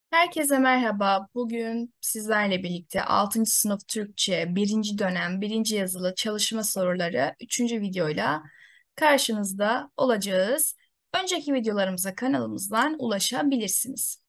Herkese merhaba. Bugün sizlerle birlikte 6. sınıf Türkçe birinci dönem birinci yazılı çalışma soruları üçüncü videoyla karşınızda olacağız. Önceki videolarımıza kanalımızdan ulaşabilirsiniz.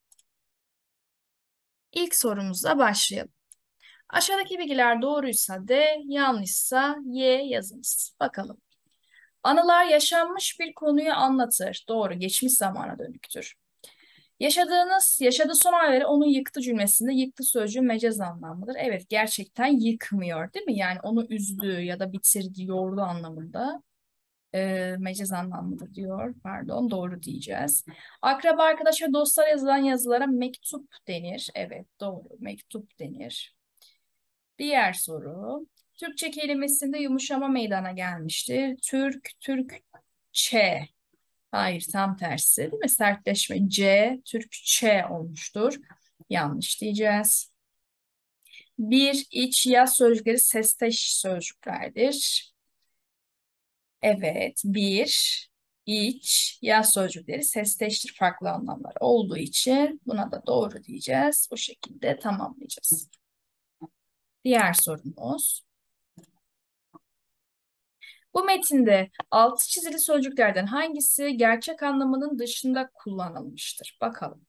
İlk sorumuzla başlayalım. Aşağıdaki bilgiler doğruysa D, yanlışsa Y yazınız. Bakalım. Anılar yaşanmış bir konuyu anlatır. Doğru, geçmiş zamana dönüktür. Yaşadığı son halleri onu yıktı cümlesinde yıktı sözcüğü mecaz anlamlıdır. Evet, gerçekten yıkmıyor, değil mi? Yani onu üzdü ya da bitirdi, yordu anlamında. Mecaz anlamlıdır diyor. Pardon, doğru diyeceğiz. Akraba, arkadaş ve dostlara yazılan yazılara mektup denir. Evet, doğru. Mektup denir. Diğer soru. Türkçe kelimesinde yumuşama meydana gelmiştir. Türkçe. Hayır, tam tersi değil mi? Sertleşme. Türkçe olmuştur. Yanlış diyeceğiz. Bir, iç, yaz sözcükleri sesteş sözcüklerdir. Evet, bir, iç, yaz sözcükleri sesteştir, farklı anlamlar olduğu için buna da doğru diyeceğiz. Bu şekilde tamamlayacağız. Diğer sorumuz. Bu metinde altı çizili sözcüklerden hangisi gerçek anlamının dışında kullanılmıştır? Bakalım.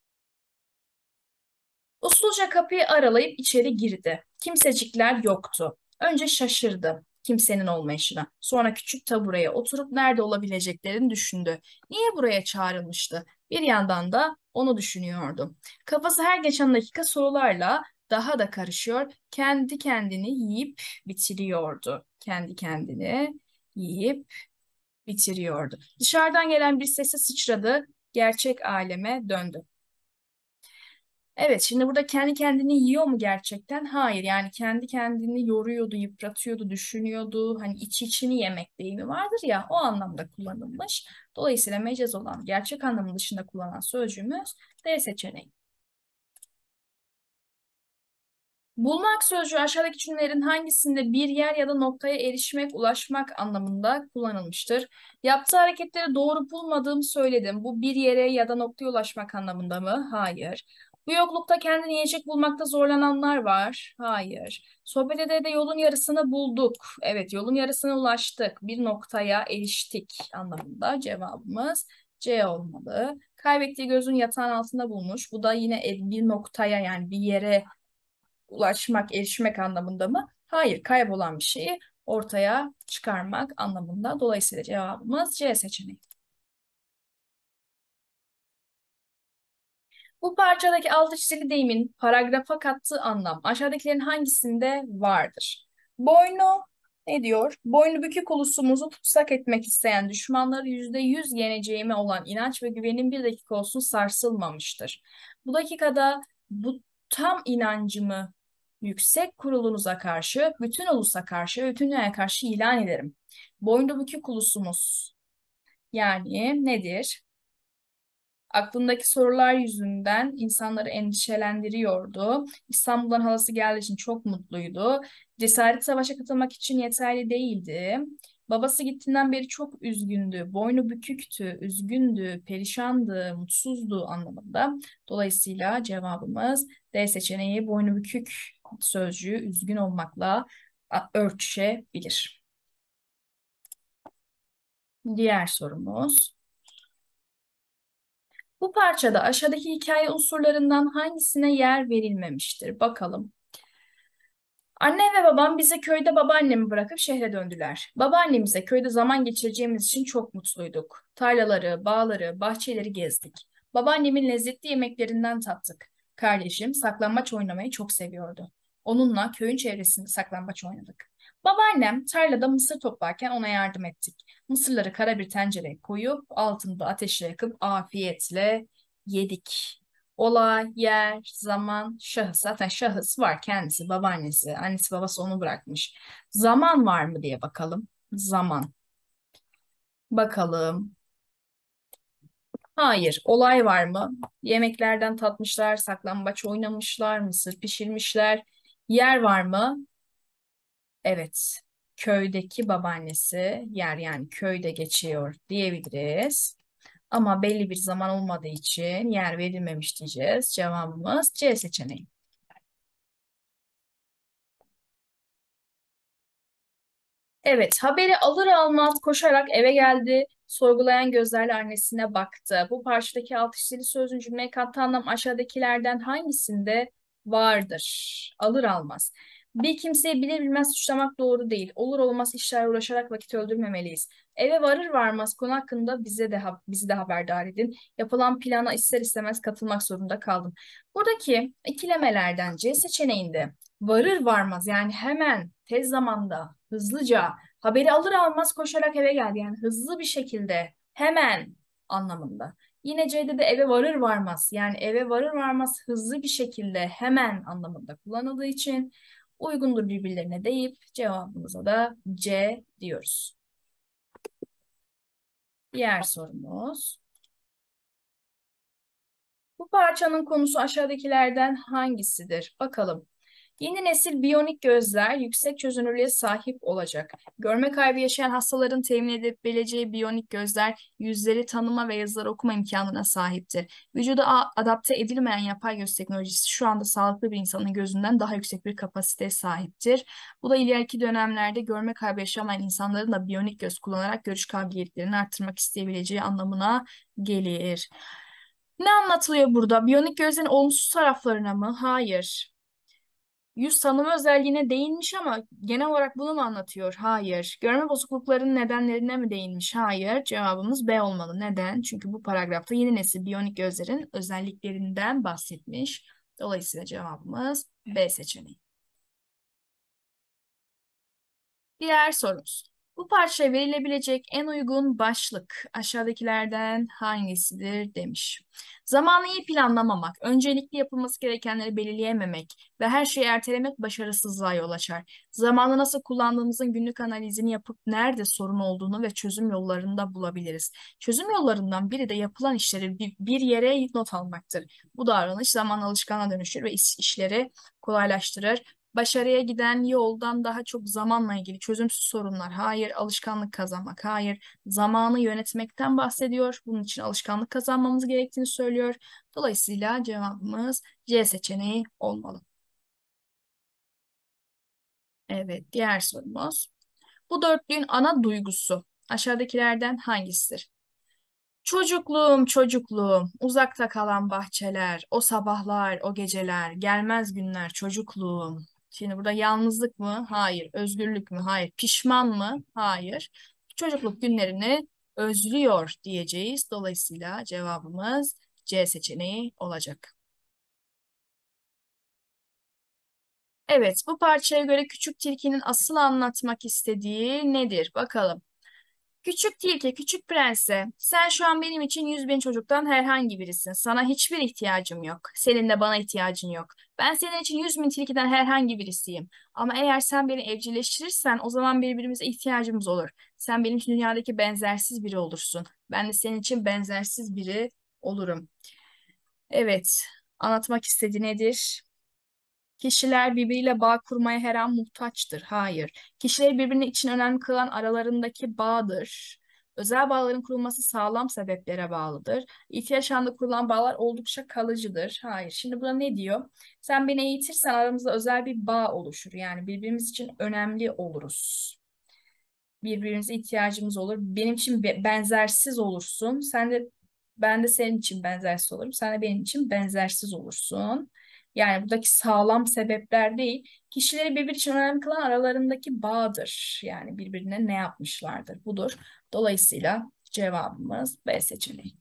Usulca kapıyı aralayıp içeri girdi. Kimsecikler yoktu. Önce şaşırdı kimsenin olmayışına. Sonra küçük tabureye oturup nerede olabileceklerini düşündü. Niye buraya çağrılmıştı? Bir yandan da onu düşünüyordu. Kafası her geçen dakika sorularla daha da karışıyor. Kendi kendini yiyip bitiriyordu. Kendi kendini yiyip bitiriyordu. Dışarıdan gelen bir sese sıçradı. Gerçek aleme döndü. Evet, şimdi burada kendi kendini yiyor mu gerçekten? Hayır, yani kendi kendini yoruyordu, yıpratıyordu, düşünüyordu. Hani içini yemek deyimi vardır ya, o anlamda kullanılmış. Dolayısıyla mecaz olan gerçek anlamı dışında kullanılan sözcüğümüz D seçeneği. Bulmak sözcüğü aşağıdaki cümlelerin hangisinde bir yer ya da noktaya erişmek, ulaşmak anlamında kullanılmıştır? Yaptığı hareketleri doğru bulmadığımı söyledim. Bu bir yere ya da noktaya ulaşmak anlamında mı? Hayır. Bu yoklukta kendini yiyecek bulmakta zorlananlar var. Hayır. Sohbet ede de yolun yarısını bulduk. Evet, yolun yarısına ulaştık. Bir noktaya eriştik anlamında cevabımız C olmalı. Kaybettiği gözün yatağın altında bulmuş. Bu da yine bir noktaya, yani bir yere ulaşmak, erişmek anlamında mı? Hayır, kaybolan bir şeyi ortaya çıkarmak anlamında. Dolayısıyla cevabımız C seçeneği. Bu parçadaki altı çizili deyimin paragrafa kattığı anlam aşağıdakilerin hangisinde vardır? Boynu ne diyor? Boynu bükük ulusumuzu tutsak etmek isteyen düşmanları %100 yeneceğime olan inanç ve güvenin bir dakika olsun sarsılmamıştır. Bu dakikada bu tam inancımı yüksek kurulunuza karşı, bütün ulusa karşı, bütün dünyaya karşı ilan ederim. Boynu bükük ulusumuz yani nedir? Aklındaki sorular yüzünden insanları endişelendiriyordu. İstanbul'dan halası geldiği için çok mutluydu. Cesaret savaşa katılmak için yeterli değildi. Babası gittiğinden beri çok üzgündü, boynu büküktü, üzgündü, perişandı, mutsuzdu anlamında. Dolayısıyla cevabımız D seçeneği, boynu bükük sözcüğü üzgün olmakla örtüşebilir. Diğer sorumuz. Bu parçada aşağıdaki hikaye unsurlarından hangisine yer verilmemiştir? Bakalım. Annem ve babam bizi köyde babaannemi bırakıp şehre döndüler. Babaannemize köyde zaman geçireceğimiz için çok mutluyduk. Tarlaları, bağları, bahçeleri gezdik. Babaannemin lezzetli yemeklerinden tattık. Kardeşim saklambaç oynamayı çok seviyordu. Onunla köyün çevresinde saklambaç oynadık. Babaannem tarlada mısır toplarken ona yardım ettik. Mısırları kara bir tencereye koyup altında ateşle yakıp afiyetle yedik. Olay, yer, zaman, şahıs. Zaten şahıs var, kendisi, babaannesi, annesi babası onu bırakmış. Zaman var mı diye bakalım. Zaman. Bakalım. Hayır. Olay var mı? Yemeklerden tatmışlar, saklambaç oynamışlar, mısır pişirmişler. Yer var mı? Evet. Köydeki babaannesi, yer yani köyde geçiyor diyebiliriz. Ama belli bir zaman olmadığı için yer verilmemiş diyeceğiz. Cevabımız C seçeneği. Evet, haberi alır almaz koşarak eve geldi. Sorgulayan gözlerle annesine baktı. Bu parçadaki alt çizili sözcüğün cümleye kattığı anlam aşağıdakilerden hangisinde vardır? Alır almaz. Bir kimseyi bilir bilmez suçlamak doğru değil. Olur olmaz işlerle uğraşarak vakit öldürmemeliyiz. Eve varır varmaz konu hakkında bizi de haberdar edin. Yapılan plana ister istemez katılmak zorunda kaldım. Buradaki ikilemelerden C seçeneğinde varır varmaz yani hemen tez zamanda hızlıca haberi alır almaz koşarak eve geldi. Yani hızlı bir şekilde hemen anlamında. Yine C'de de eve varır varmaz yani eve varır varmaz hızlı bir şekilde hemen anlamında kullanıldığı için uygundur birbirlerine deyip cevabımıza da C diyoruz. Diğer sorumuz. Bu parçanın konusu aşağıdakilerden hangisidir? Bakalım. Yeni nesil biyonik gözler yüksek çözünürlüğe sahip olacak. Görme kaybı yaşayan hastaların temin edebileceği biyonik gözler yüzleri tanıma ve yazıları okuma imkanına sahiptir. Vücuda adapte edilmeyen yapay göz teknolojisi şu anda sağlıklı bir insanın gözünden daha yüksek bir kapasiteye sahiptir. Bu da ileriki dönemlerde görme kaybı yaşamayan insanların da biyonik göz kullanarak görüş kabiliyetlerini arttırmak isteyebileceği anlamına gelir. Ne anlatılıyor burada? Biyonik gözlerin olumsuz taraflarına mı? Hayır. Yüz tanıma özelliğine değinmiş ama genel olarak bunu mu anlatıyor? Hayır. Görme bozukluklarının nedenlerine mi değinmiş? Hayır. Cevabımız B olmalı. Neden? Çünkü bu paragrafta yeni nesil biyonik gözlerin özelliklerinden bahsetmiş. Dolayısıyla cevabımız B seçeneği. Diğer sorumuz. Bu parçaya verilebilecek en uygun başlık aşağıdakilerden hangisidir demiş. Zamanı iyi planlamamak, öncelikli yapılması gerekenleri belirleyememek ve her şeyi ertelemek başarısızlığa yol açar. Zamanı nasıl kullandığımızın günlük analizini yapıp nerede sorun olduğunu ve çözüm yollarını da bulabiliriz. Çözüm yollarından biri de yapılan işleri bir yere not almaktır. Bu davranış zaman alışkanlığa dönüşür ve işleri kolaylaştırır. Başarıya giden yoldan daha çok zamanla ilgili çözümsüz sorunlar. Hayır, alışkanlık kazanmak. Hayır, zamanı yönetmekten bahsediyor. Bunun için alışkanlık kazanmamız gerektiğini söylüyor. Dolayısıyla cevabımız C seçeneği olmalı. Evet, diğer sorumuz. Bu dörtlüğün ana duygusu aşağıdakilerden hangisidir? Çocukluğum, çocukluğum, uzakta kalan bahçeler, o sabahlar, o geceler, gelmez günler, çocukluğum. Şimdi burada yalnızlık mı? Hayır. Özgürlük mü? Hayır. Pişman mı? Hayır. Çocukluk günlerini özlüyor diyeceğiz. Dolayısıyla cevabımız C seçeneği olacak. Evet, bu parçaya göre Küçük Tilki'nin asıl anlatmak istediği nedir? Bakalım. Küçük tilki, küçük prense, sen şu an benim için 100.000 çocuktan herhangi birisin. Sana hiçbir ihtiyacım yok. Senin de bana ihtiyacın yok. Ben senin için 100.000 tilkiden herhangi birisiyim. Ama eğer sen beni evcilleştirirsen o zaman birbirimize ihtiyacımız olur. Sen benim için dünyadaki benzersiz biri olursun. Ben de senin için benzersiz biri olurum. Evet, anlatmak istediği nedir? Kişiler birbiriyle bağ kurmaya her an muhtaçtır. Hayır. Kişileri birbirine için önemli kılan aralarındaki bağdır. Özel bağların kurulması sağlam sebeplere bağlıdır. İhtiyaç anında kurulan bağlar oldukça kalıcıdır. Hayır. Şimdi burada ne diyor? Sen beni eğitirsen aramızda özel bir bağ oluşur. Yani birbirimiz için önemli oluruz. Birbirimize ihtiyacımız olur. Benim için benzersiz olursun. Ben de senin için benzersiz olurum. Sen de benim için benzersiz olursun. Yani buradaki sağlam sebepler değil, kişileri birbiri için önemli kılan aralarındaki bağdır. Yani birbirine ne yapmışlardır budur. Dolayısıyla cevabımız B seçeneği.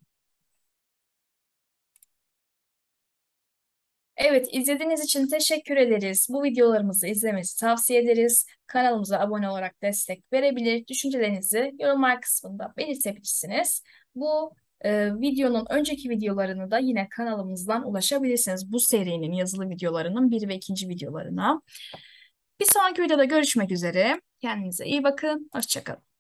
Evet, izlediğiniz için teşekkür ederiz. Bu videolarımızı izlemenizi tavsiye ederiz. Kanalımıza abone olarak destek verebilir. Düşüncelerinizi yorumlar kısmında belirtebilirsiniz. Bu videonun önceki videolarını da yine kanalımızdan ulaşabilirsiniz. Bu serinin yazılı videolarının bir ve ikinci videolarına. Bir sonraki videoda görüşmek üzere. Kendinize iyi bakın. Hoşça kalın.